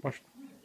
Может.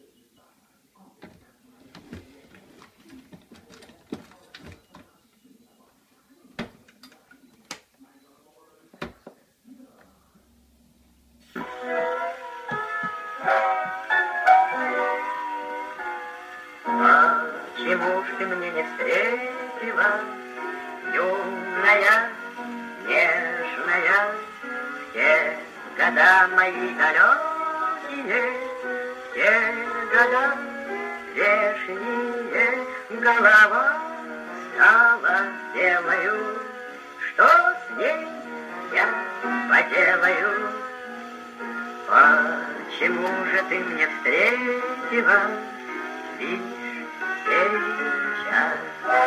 Почему ж ты мне не встретила, юная, нежная, все года мои далекие, все года вешние, голова стала белою, что с ней я поделаю? Почему же ты мне встретила лишь сейчас?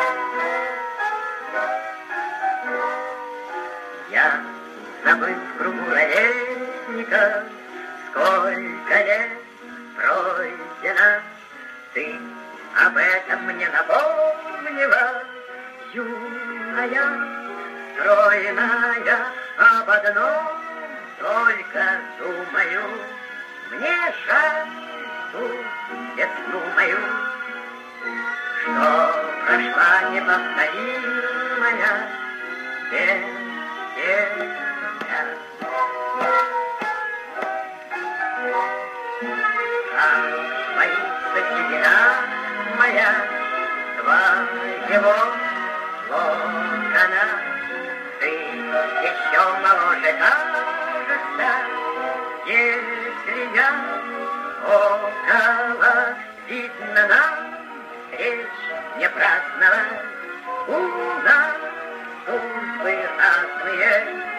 Я забыл в кругу ровесников, сколько лет пройдено. Ты об этом мне напомнила, юная, стройная, об одном только думаю. Мне жаль ту весну мою, что прошла неповторимая без тебя. Как боится седина моя твоего локона, ты еще моложе кажется, если я около. Видно, нам встреч не праздновать, у нас судьбы разные.